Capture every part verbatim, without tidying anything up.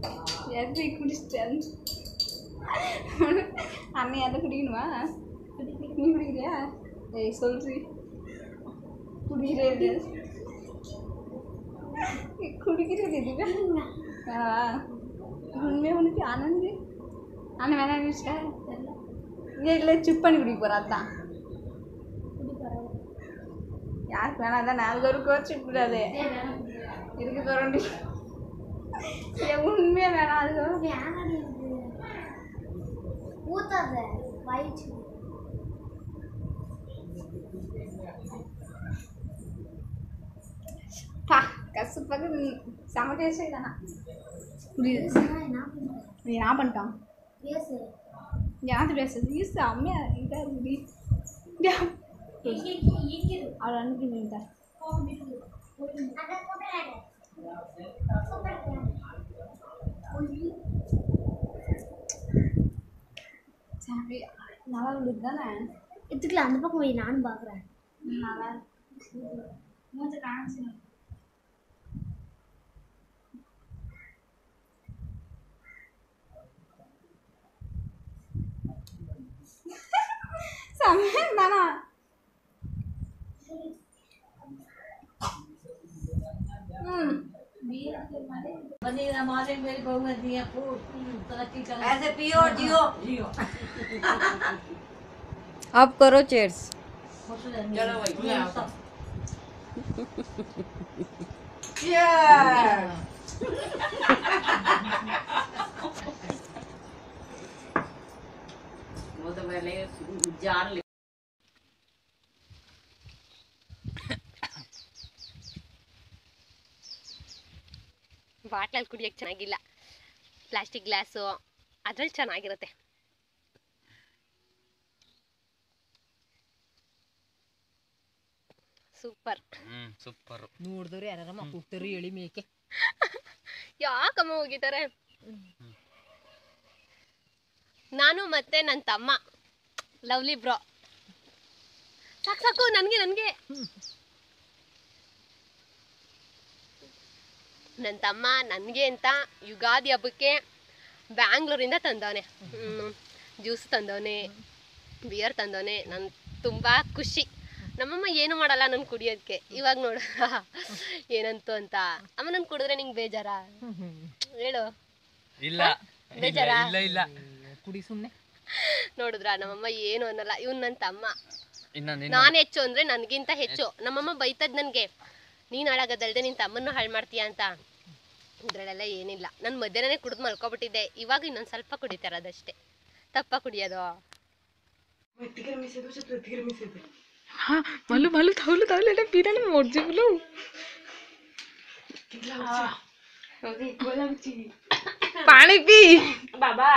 ಯಾಕೆ ಕುಡಿಸ್ತೆ ಅಂತ ಅಣ್ಣ ಎಲ್ಲ ಕುಡಿಯணுವಾ ನೀ ಕುಡಿದ್ಯಾ ಏಯ್ சொல்றி குடிக்கிறே குடிக்கிறது இதுவே உண்மையாக உனக்கு ஆனந்தி அண்ணன் வேணாம் நினச்சா இல்லை சிப் பண்ணி குடிக்க போகிறா தான் யாருக்கு வேணாம் அதான் நாலு ஒரு குறைச்சி கூடாது இருக்கு தோறண்டி உண்மையாக வேணாம் அது ஊத்தாத வயிற்று பா கசப்பாக செம டேஸ்ட் இல்லைண்ணா புரியுது நீ நான் பண்ணிட்டான் யாரு பேசுறது ஈ செம்மையா இதாக முடி அவள் அனுப்பி நீங்க சரி நல்லா இருந்தது தானே எடுத்துக்கலாம் அந்த பக்கம் போய் நானும் பார்க்குறேன் நல்லா மூஞ்ச காமிச்சு சமையல் தானா ऐसे पियो जियो अब करो चेयर्स चलो भाई वो तो पहले जान ले ಬಾಟ್ಲಲ್ಲಿ ಕುಡಿಯೋಕ್ಕೆ ಚೆನ್ನಾಗಿಲ್ಲ ಪ್ಲಾಸ್ಟಿಕ್ ಗ್ಲಾಸು ಅದ್ರಲ್ಲಿ ಚೆನ್ನಾಗಿರುತ್ತೆ ಸೂಪರ್ ಸೂಪರ್ ನೋಡಿದವ್ರು ಯಾರ ಮಕ್ಕಳು ಎಳಿ ಮೇಕೆ ಯಾಕಮ್ಮ ಹೋಗಿದ್ದಾರೆ ನಾನು ಮತ್ತೆ ನನ್ನ ತಮ್ಮ ಲವ್ಲಿ ಬ್ರೋ ಸಾಕು ಸಾಕು ನನಗೆ ನನಗೆ ನನ್ನ ತಮ್ಮ ನನಗೆ ಅಂತ ಯುಗಾದಿ ಹಬ್ಬಕ್ಕೆ ಬ್ಯಾಂಗ್ಳೂರಿಂದ ತಂದವನೆ ಜ್ಯೂಸ್ ತಂದವನೆ ಬಿಯರ್ ತಂದವನೆ ನಾನು ತುಂಬ ಖುಷಿ ನಮ್ಮಮ್ಮ ಏನು ಮಾಡಲ್ಲ ನಾನು ಕುಡಿಯೋದಕ್ಕೆ ಇವಾಗ ನೋಡ ಏನಂತು ಅಂತ ಅಮ್ಮ ನಾನು ಕುಡಿದ್ರೆ ನಿಂಗೆ ಬೇಜಾರ ಹೇಳು ಇಲ್ಲ ಬೇಜಾರ ಇಲ್ಲ ಇಲ್ಲ ಕುಡಿ ಸುಮ್ಮನೆ ನೋಡಿದ್ರ ನಮ್ಮಮ್ಮ ಏನು ಅನ್ನಲ್ಲ ಇವ್ನು ನನ್ನ ತಮ್ಮ ಇನ್ನ ನಾನು ಹೆಚ್ಚು ಅಂದರೆ ನನಗಿಂತ ಹೆಚ್ಚು ನಮ್ಮಮ್ಮ ಬೈತದ್ ನನಗೆ ನೀನು ಹಾಳಾಗೋದಲ್ದೆ ನಿನ್ನ ತಮ್ಮನ್ನು ಹಾಳು ಮಾಡ್ತೀಯ ಅಂತ ಇದರಲ್ಲೆಲ್ಲ ಏನಿಲ್ಲ ನಾನು ಮಧ್ಯಾಹ್ನನೇ ಕುಡಿದು ಮಲ್ಕೊಬಿಟ್ಟಿದ್ದೆ ಇವಾಗ ಇನ್ನೊಂದು ಸ್ವಲ್ಪ ಕುಡಿತಾರೆ ಅದಷ್ಟೇ ತಪ್ಪ ಕುಡಿಯೋದು हाँ मालू मालू थाउलू थाउलू एटा पीना ना मोड़ जे बोलो पानी पी बाबा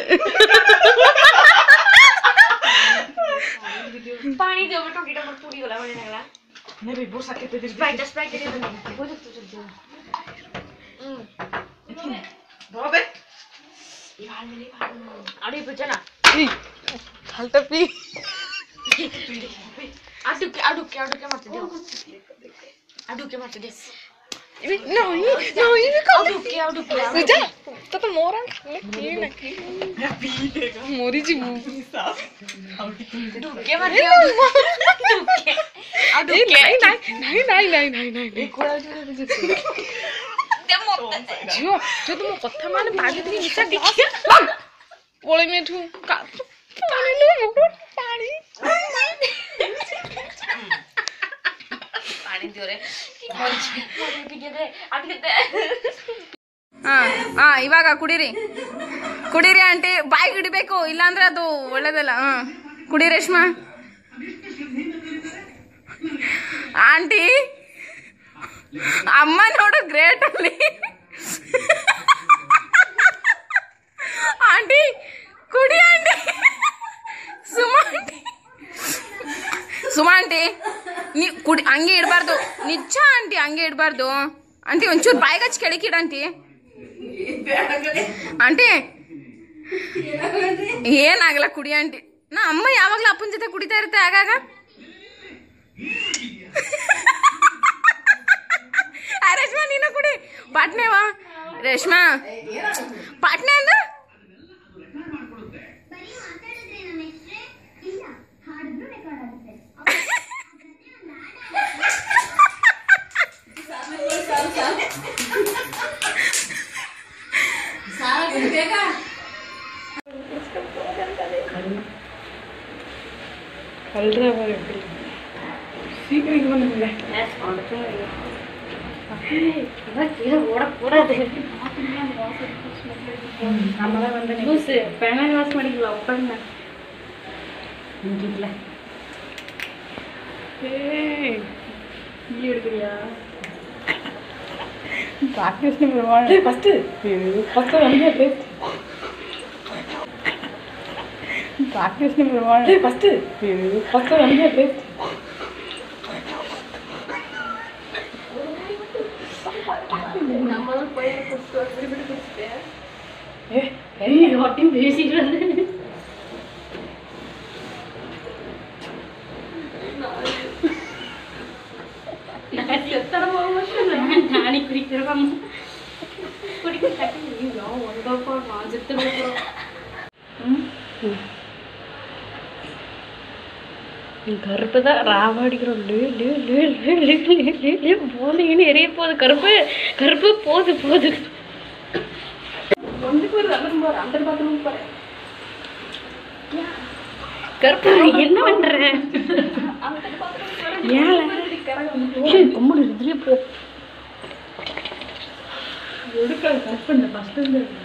पानी दे बेटा गिटा मत पूरी वाला बने लगला नहीं भाई बहुत साके पे दे स्प्राइट स्प्राइट दे दे बहुत तो चल दे हम्म बाबे ये हाल में नहीं भाग अरे बच्चा ना ए हालता पी ಅಡುಕ್ಕೆ ಅಡುಕ್ಕೆ ಅಡುಕ್ಕೆ ಮಾಡ್ತಿದ್ದೆ ಅಡುಕ್ಕೆ ಮಾಡ್ತಿದ್ದೆ नहीं नहीं ಅಡುಕ್ಕೆ ಅಡುಕ್ಕೆ ನಿಜ ತತ ಮೋರ ಏನು मोरी जी ಅಡುಕ್ಕೆ ಮಾಡ್ತಿದ್ದೆ ಅಡುಕ್ಕೆ ಅಡುಕ್ಕೆ नहीं नहीं नहीं नहीं नहीं नहीं कोड़ा जो जो तुम कथा मान भागे दी निचा देखिए बोले में तू पानी लो पानी पानी दो रे ಹಾ ಹಾ ಇವಾಗ ಕುಡೀರಿ ಕುಡೀರಿ ಆಂಟಿ ಬಾಯಿಗೆ ಹಿಡಿಬೇಕು ಇಲ್ಲಾಂದ್ರೆ ಅದು ಒಳ್ಳೇದಲ್ಲ ಹಾ ಕುಡಿ ರೇಷ್ಮಾ ಆಂಟಿ ಅಮ್ಮ ನೋಡು ಗ್ರೇಟ್ ಅಲ್ಲಿ ಆಂಟಿ ಕುಡಿ aunty Suma aunty Suma aunty ನೀ ಕುಡಿ ಹಂಗೆ ಇಡಬಾರ್ದು ನಿಜ ಆಂಟಿ ಹಂಗೆ ಇಡಬಾರ್ದು ಆಂಟಿ ಒಂಚೂರು ಬಾಯಿಗೆ ಹಚ್ಚಿ ಕೆಳಕಿಡ ಆಂಟಿ ಆಂಟಿ ಏನಾಗಲ್ಲ ಕುಡಿ ಆಂಟಿ ನಾ ಅಮ್ಮ ಯಾವಾಗಲೂ ಅಪ್ಪನ ಜೊತೆ ಕುಡಿತಾ ಇರುತ್ತೆ ಆಗಾಗ ರೇಷ್ಮಾ ನೀನು ಕುಡಿ ಬಾಟ್ನೇವಾ ರೇಷ್ಮಾ ಪಾಟ್ನೆ ಅಂದ್ರೆ வாஷ் பண்ணிக்கலாம் உட்காந்து வீடியோ எடுக்கிறியா ப்ராக்டிஸ் ஃபஸ்ட்டு ஃபஸ்ட்டு வந்து டேஸ்ட் ப்ராக்டிஸ் ஃபஸ்ட்டு ஃபஸ்ட்டு வந்து டேஸ்ட் நம்மளும் போய் குடிச்சிட்டேன் ஏ ஹாட்டிங் பேசிட்டு வந்து நானே குடிக்கிறோம் குடிக்க தட்டிங்களோ ஒன்பது நான் செத்து கருப்பு தான் ராவாடிக்கிறோம் போதுன்னு எரிய போகுது கருப்பு கருப்பு போது போது ஒன்றுக்கு ஒரு அந்த போற அந்த பாத்ரூம் போறேன் கருப்பு என்ன பண்ற ஏன் கும்பிடு இதுலயே போ எடுக்க கட் பண்ண ஃபர்ஸ்ட்